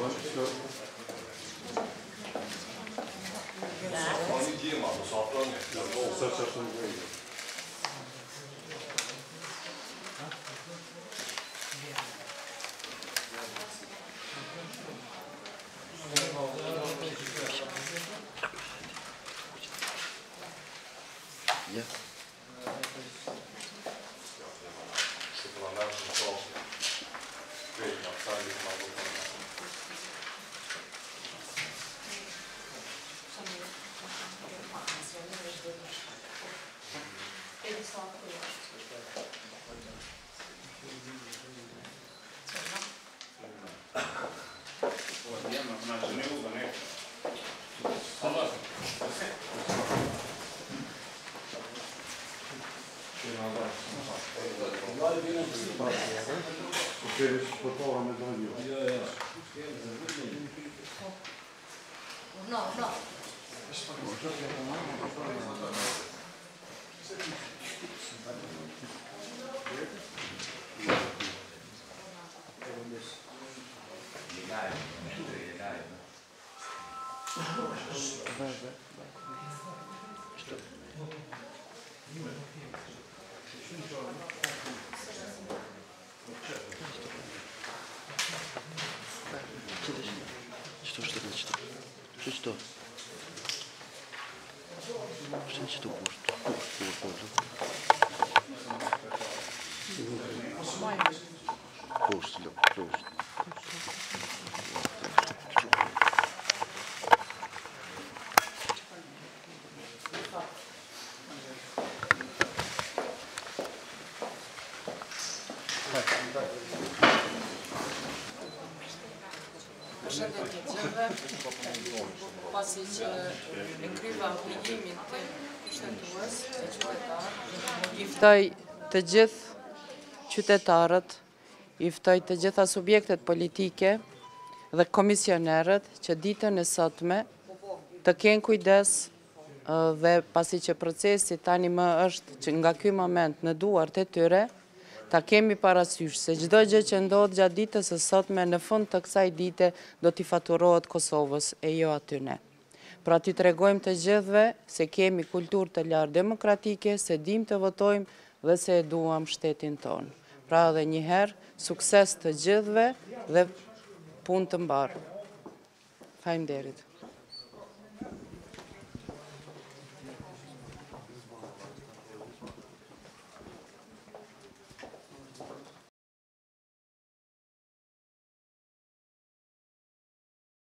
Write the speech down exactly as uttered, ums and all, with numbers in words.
Ja. No, no. Что, что, что? Что, что? Что значит упорт? Пост, да, пост. Përshëndetje gjithëve, pasi që e kryva obligimin të kushtetues, të qytetar, i ftoj të gjithë qytetarët, i ftoj të gjitha subjektet politike dhe komisionerët që ditën e sotme të kenë kujdes dhe pasi që procesi tani më është që nga ky moment në duart e tyre, ta kemi parasysh se çdo gjë që ndodh gjatë ditës së sotme në fund të kësaj dite do t'i faturohet Kosovës e jo atyne. Pra t'i tregojmë të gjithëve se kemi kulturë të lartë demokratike, se dim të votojmë dhe se e duam shtetin tonë. Pra edhe një herë, sukses të gjithëve dhe punë të mbarë. Faleminderit.